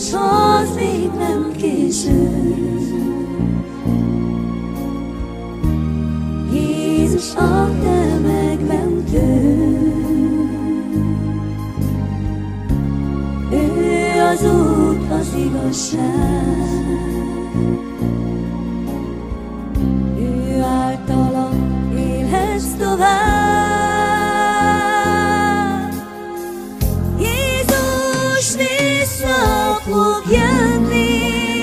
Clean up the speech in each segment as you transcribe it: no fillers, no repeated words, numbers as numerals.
s az még nem késő. Jézus a te megmentő, ő az út, az igazság, ő általa élhetsz tovább. Jézus vissza fog jönni,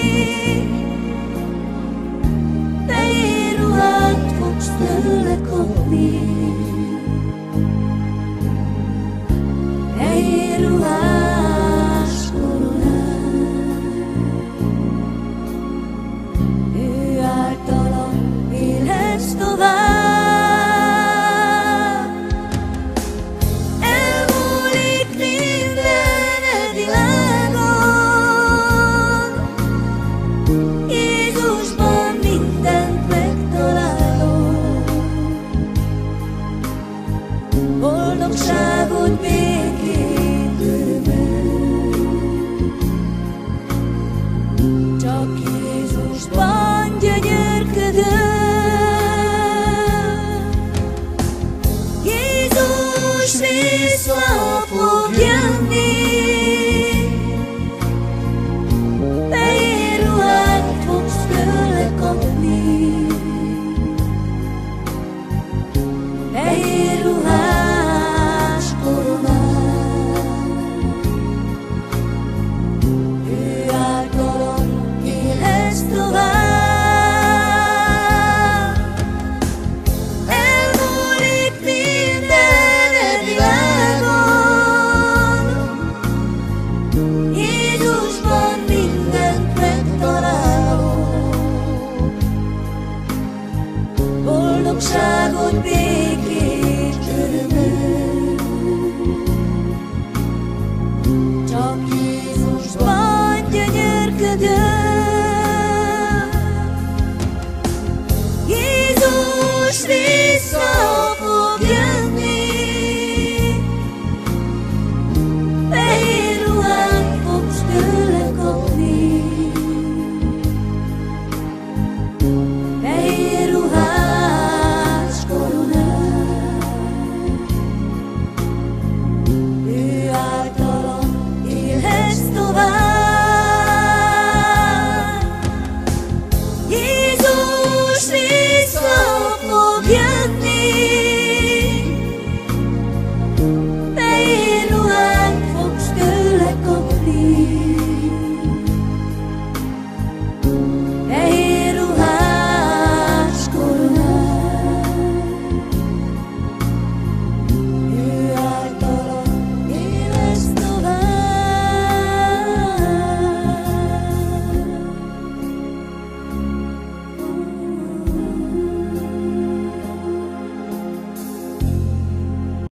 fehér ruhát fogsz tőle kapni, fehér ruhás koronát, ő általa élhetsz tovább. Elmúlik minden e világon, Jézusban mindent megtalálok. Boldogságot, békét örömöt, csak Jézusban gyönyörködök. Jézus vissza fog jönni, fehér ruhát fogsz tőle kapni, fehér ruhás koronát, ő általa élhetsz tovább. Elmúlik minden e világon, Jézusban mindent megtalálok. Boldogságot, békét, örömöt, csak Jézusban